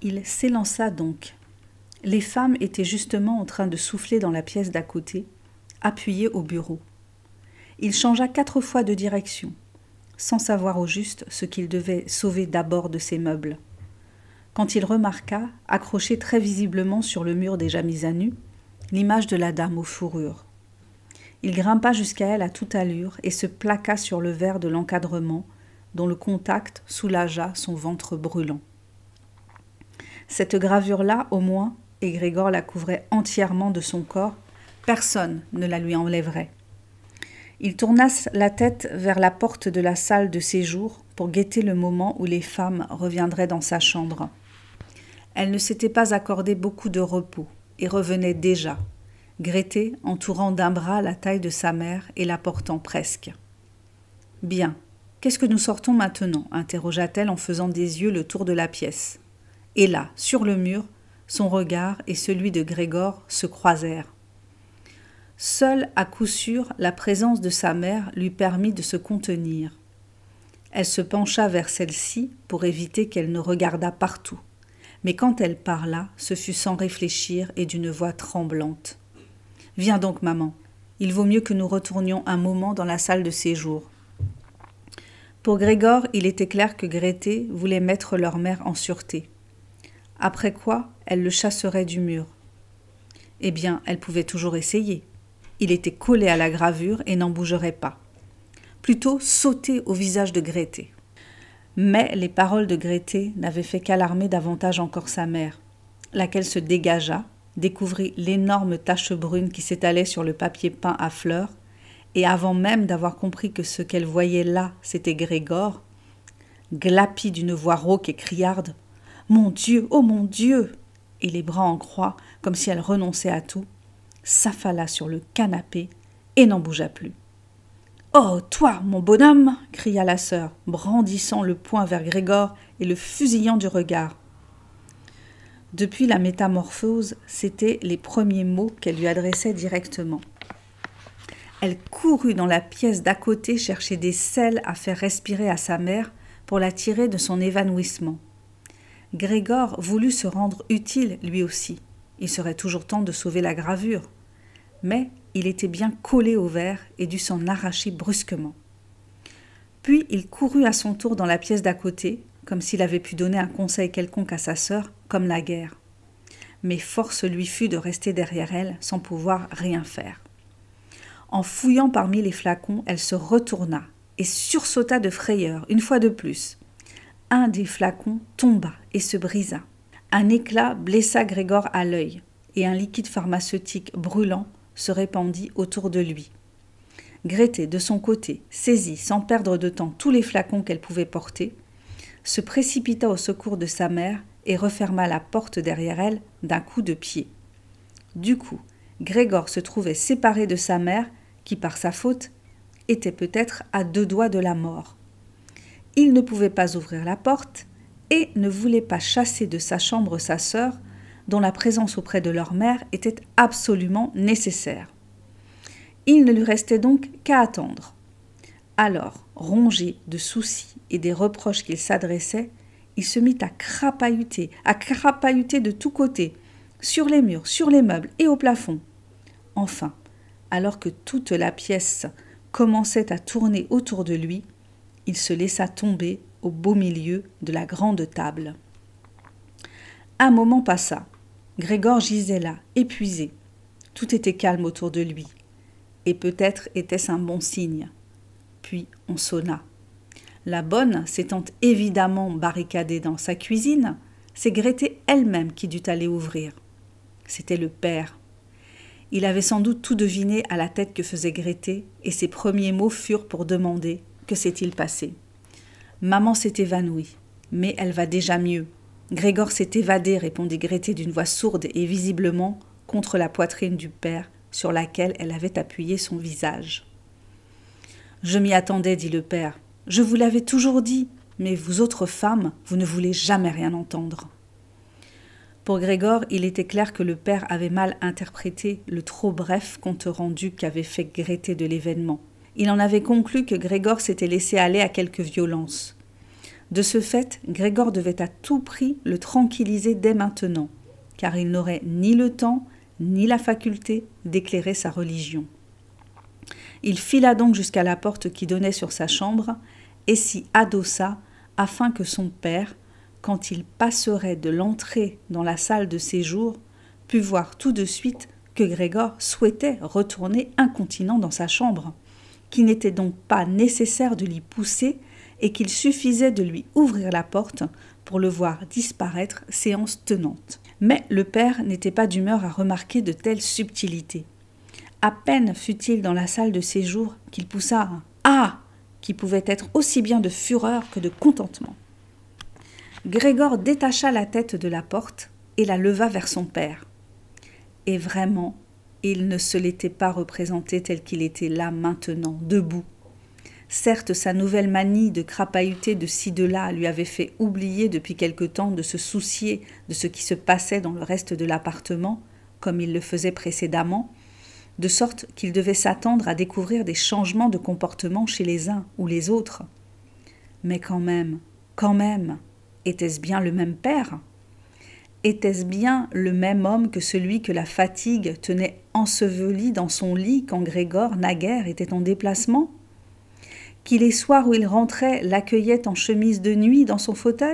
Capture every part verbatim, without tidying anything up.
Il s'élança donc. Les femmes étaient justement en train de souffler dans la pièce d'à côté, appuyées au bureau. Il changea quatre fois de direction, sans savoir au juste ce qu'il devait sauver d'abord de ses meubles. Quand il remarqua, accrochée très visiblement sur le mur déjà mis à nu, l'image de la dame aux fourrures. Il grimpa jusqu'à elle à toute allure et se plaqua sur le verre de l'encadrement, dont le contact soulagea son ventre brûlant. Cette gravure-là, au moins, et Grégor la couvrait entièrement de son corps, personne ne la lui enlèverait. Il tourna la tête vers la porte de la salle de séjour pour guetter le moment où les femmes reviendraient dans sa chambre. Elle ne s'était pas accordé beaucoup de repos et revenait déjà, Grété entourant d'un bras la taille de sa mère et la portant presque. « Bien, qu'est-ce que nous sortons maintenant » interrogea-t-elle en faisant des yeux le tour de la pièce. Et là, sur le mur, son regard et celui de Grégor se croisèrent. Seule, à coup sûr, la présence de sa mère lui permit de se contenir. Elle se pencha vers celle-ci pour éviter qu'elle ne regardât partout. Mais quand elle parla, ce fut sans réfléchir et d'une voix tremblante. « Viens donc, maman, il vaut mieux que nous retournions un moment dans la salle de séjour. » Pour Grégor, il était clair que Grété voulait mettre leur mère en sûreté. Après quoi, elle le chasserait du mur. Eh bien, elle pouvait toujours essayer. Il était collé à la gravure et n'en bougerait pas. Plutôt sauter au visage de Grété. Mais les paroles de Grété n'avaient fait qu'alarmer davantage encore sa mère, laquelle se dégagea, découvrit l'énorme tache brune qui s'étalait sur le papier peint à fleurs, et avant même d'avoir compris que ce qu'elle voyait là, c'était Grégor, glapit d'une voix rauque et criarde « Mon Dieu, oh mon Dieu !» et les bras en croix, comme si elle renonçait à tout, s'affala sur le canapé et n'en bougea plus. « Oh, toi, mon bonhomme !» cria la sœur, brandissant le poing vers Grégor et le fusillant du regard. Depuis la métamorphose, c'étaient les premiers mots qu'elle lui adressait directement. Elle courut dans la pièce d'à côté chercher des sels à faire respirer à sa mère pour la tirer de son évanouissement. Grégor voulut se rendre utile lui aussi. Il serait toujours temps de sauver la gravure. Mais il était bien collé au verre et dut s'en arracher brusquement. Puis il courut à son tour dans la pièce d'à côté, comme s'il avait pu donner un conseil quelconque à sa sœur, comme naguère. Mais force lui fut de rester derrière elle sans pouvoir rien faire. En fouillant parmi les flacons, elle se retourna et sursauta de frayeur, une fois de plus. Un des flacons tomba et se brisa. Un éclat blessa Grégor à l'œil et un liquide pharmaceutique brûlant se répandit autour de lui. Grété, de son côté, saisit sans perdre de temps tous les flacons qu'elle pouvait porter, se précipita au secours de sa mère et referma la porte derrière elle d'un coup de pied. Du coup, Grégor se trouvait séparé de sa mère qui, par sa faute, était peut-être à deux doigts de la mort. Il ne pouvait pas ouvrir la porte et ne voulait pas chasser de sa chambre sa sœur, dont la présence auprès de leur mère était absolument nécessaire. Il ne lui restait donc qu'à attendre. Alors, rongé de soucis et des reproches qu'il s'adressait, il se mit à crapahuter, à crapahuter de tous côtés, sur les murs, sur les meubles et au plafond. Enfin, alors que toute la pièce commençait à tourner autour de lui, il se laissa tomber au beau milieu de la grande table. Un moment passa. Grégor gisait là, épuisé. Tout était calme autour de lui. Et peut-être était-ce un bon signe. Puis on sonna. La bonne, s'étant évidemment barricadée dans sa cuisine, c'est Grété elle-même qui dut aller ouvrir. C'était le père. Il avait sans doute tout deviné à la tête que faisait Grété, et ses premiers mots furent pour demander « Que s'est-il passé ?» Maman s'est évanouie, mais elle va déjà mieux. Grégor s'est évadé, répondit Grété d'une voix sourde et visiblement contre la poitrine du père sur laquelle elle avait appuyé son visage. « Je m'y attendais, dit le père. Je vous l'avais toujours dit, mais vous autres femmes, vous ne voulez jamais rien entendre. » Pour Grégor, il était clair que le père avait mal interprété le trop bref compte rendu qu'avait fait Grété de l'événement. Il en avait conclu que Grégor s'était laissé aller à quelque violence. De ce fait, Grégor devait à tout prix le tranquilliser dès maintenant, car il n'aurait ni le temps, ni la faculté d'éclairer sa religion. Il fila donc jusqu'à la porte qui donnait sur sa chambre et s'y adossa afin que son père, quand il passerait de l'entrée dans la salle de séjour, pût voir tout de suite que Grégor souhaitait retourner incontinent dans sa chambre, qu'il n'était donc pas nécessaire de l'y pousser et qu'il suffisait de lui ouvrir la porte pour le voir disparaître séance tenante. Mais le père n'était pas d'humeur à remarquer de telles subtilités. À peine fut-il dans la salle de séjour qu'il poussa un « Ah !» qui pouvait être aussi bien de fureur que de contentement. Grégor détacha la tête de la porte et la leva vers son père. Et vraiment, il ne se l'était pas représenté tel qu'il était là maintenant, debout. Certes, sa nouvelle manie de crapahuter de ci de là lui avait fait oublier depuis quelque temps de se soucier de ce qui se passait dans le reste de l'appartement, comme il le faisait précédemment, de sorte qu'il devait s'attendre à découvrir des changements de comportement chez les uns ou les autres. Mais quand même, quand même, était-ce bien le même père ? Était-ce bien le même homme que celui que la fatigue tenait enseveli dans son lit quand Grégor, naguère, était en déplacement ? Qui les soirs où il rentrait l'accueillait en chemise de nuit dans son fauteuil ?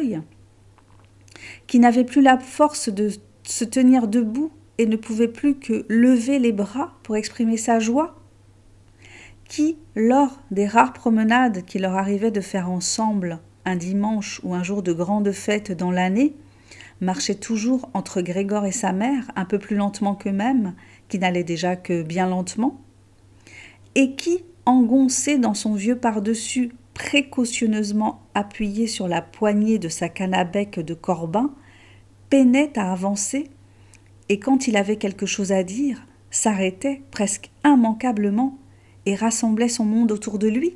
Qui n'avait plus la force de se tenir debout et ne pouvait plus que lever les bras pour exprimer sa joie ? Qui, lors des rares promenades qu'il leur arrivait de faire ensemble, un dimanche ou un jour de grande fête dans l'année, marchait toujours entre Grégor et sa mère, un peu plus lentement qu'eux-mêmes, qui n'allaient déjà que bien lentement ? Et qui, engoncé dans son vieux par-dessus, précautionneusement appuyé sur la poignée de sa canne à bec de corbin, peinait à avancer, et quand il avait quelque chose à dire, s'arrêtait presque immanquablement et rassemblait son monde autour de lui.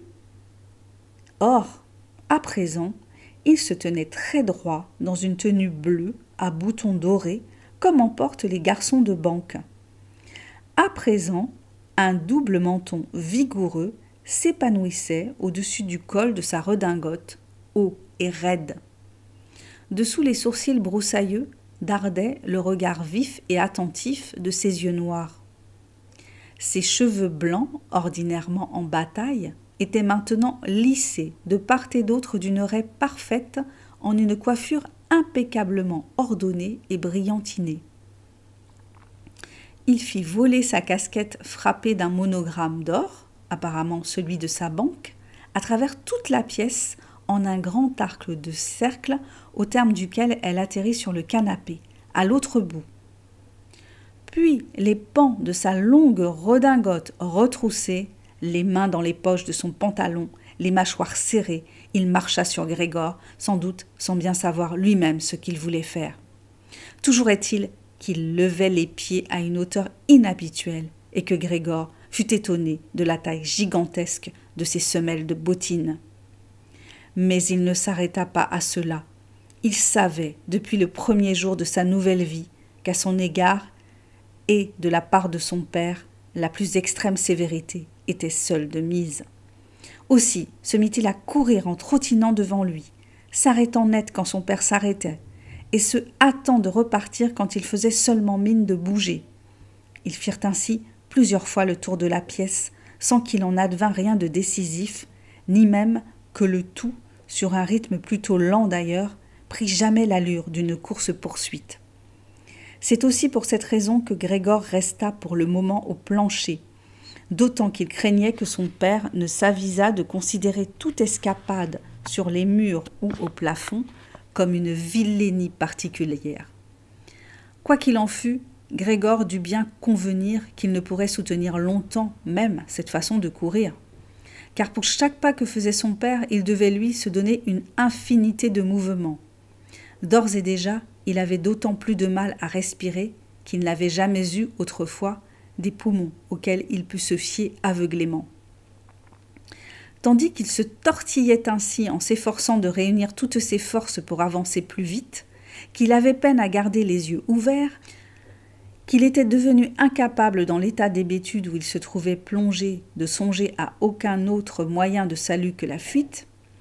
Or, à présent, il se tenait très droit dans une tenue bleue à boutons dorés, comme en portent les garçons de banque. À présent, un double menton vigoureux s'épanouissait au-dessus du col de sa redingote, haut et raide. Dessous les sourcils broussailleux dardait le regard vif et attentif de ses yeux noirs. Ses cheveux blancs, ordinairement en bataille, étaient maintenant lissés de part et d'autre d'une raie parfaite en une coiffure impeccablement ordonnée et brillantinée. Il fit voler sa casquette frappée d'un monogramme d'or, apparemment celui de sa banque, à travers toute la pièce en un grand arc de cercle au terme duquel elle atterrit sur le canapé, à l'autre bout. Puis les pans de sa longue redingote retroussée, les mains dans les poches de son pantalon, les mâchoires serrées, il marcha sur Grégor, sans doute sans bien savoir lui-même ce qu'il voulait faire. Toujours est-il qu'il levait les pieds à une hauteur inhabituelle et que Grégor fut étonné de la taille gigantesque de ses semelles de bottines. Mais il ne s'arrêta pas à cela. Il savait, depuis le premier jour de sa nouvelle vie, qu'à son égard, et de la part de son père, la plus extrême sévérité était seule de mise. Aussi se mit-il à courir en trottinant devant lui, s'arrêtant net quand son père s'arrêtait, et se hâtant de repartir quand il faisait seulement mine de bouger. Ils firent ainsi plusieurs fois le tour de la pièce, sans qu'il en advint rien de décisif, ni même que le tout, sur un rythme plutôt lent d'ailleurs, prit jamais l'allure d'une course-poursuite. C'est aussi pour cette raison que Grégor resta pour le moment au plancher, d'autant qu'il craignait que son père ne s'avisât de considérer toute escapade sur les murs ou au plafond comme une vilainie particulière. Quoi qu'il en fût, Grégor dut bien convenir qu'il ne pourrait soutenir longtemps même cette façon de courir, car pour chaque pas que faisait son père, il devait lui se donner une infinité de mouvements. D'ores et déjà, il avait d'autant plus de mal à respirer qu'il n'avait jamais eu autrefois des poumons auxquels il put se fier aveuglément. Tandis qu'il se tortillait ainsi en s'efforçant de réunir toutes ses forces pour avancer plus vite, qu'il avait peine à garder les yeux ouverts, qu'il était devenu incapable dans l'état d'hébétude où il se trouvait plongé de songer à aucun autre moyen de salut que la fuite,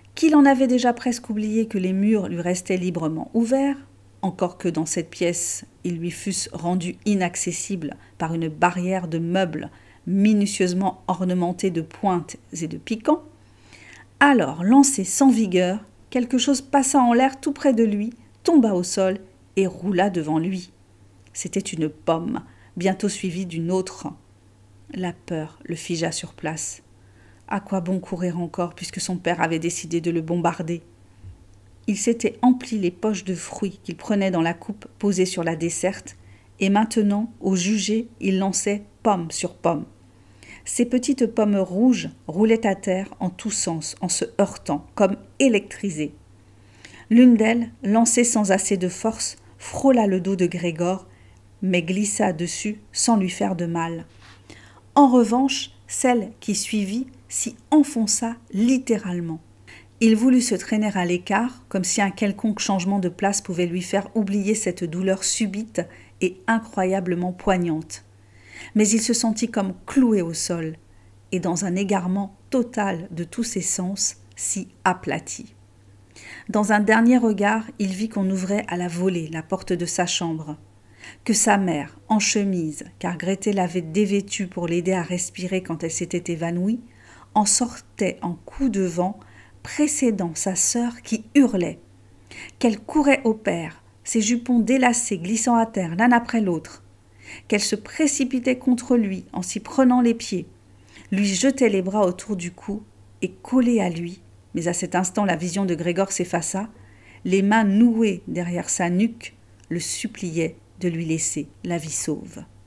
qu'il en avait déjà presque oublié que les murs lui restaient librement ouverts, encore que dans cette pièce ils lui fussent rendus inaccessibles par une barrière de meubles minutieusement ornementés de pointes et de piquants, alors, lancé sans vigueur, quelque chose passa en l'air tout près de lui, tomba au sol et roula devant lui. C'était une pomme, bientôt suivie d'une autre. La peur le figea sur place. À quoi bon courir encore, puisque son père avait décidé de le bombarder? Il s'était empli les poches de fruits qu'il prenait dans la coupe posée sur la desserte, et maintenant, au juger, il lançait pomme sur pomme. Ces petites pommes rouges roulaient à terre en tous sens, en se heurtant, comme électrisées. L'une d'elles, lancée sans assez de force, frôla le dos de Grégor, mais glissa dessus sans lui faire de mal. En revanche, celle qui suivit s'y enfonça littéralement. Il voulut se traîner à l'écart, comme si un quelconque changement de place pouvait lui faire oublier cette douleur subite et incroyablement poignante. Mais il se sentit comme cloué au sol, et dans un égarement total de tous ses sens, s'y aplatit. Dans un dernier regard, il vit qu'on ouvrait à la volée la porte de sa chambre, que sa mère, en chemise, car Grethe l'avait dévêtue pour l'aider à respirer quand elle s'était évanouie, en sortait en coup de vent, précédant sa sœur qui hurlait, qu'elle courait au père, ses jupons délacés glissant à terre l'un après l'autre, qu'elle se précipitait contre lui en s'y prenant les pieds, lui jetait les bras autour du cou et collée à lui, mais à cet instant la vision de Grégor s'effaça, les mains nouées derrière sa nuque le suppliaient de lui laisser la vie sauve.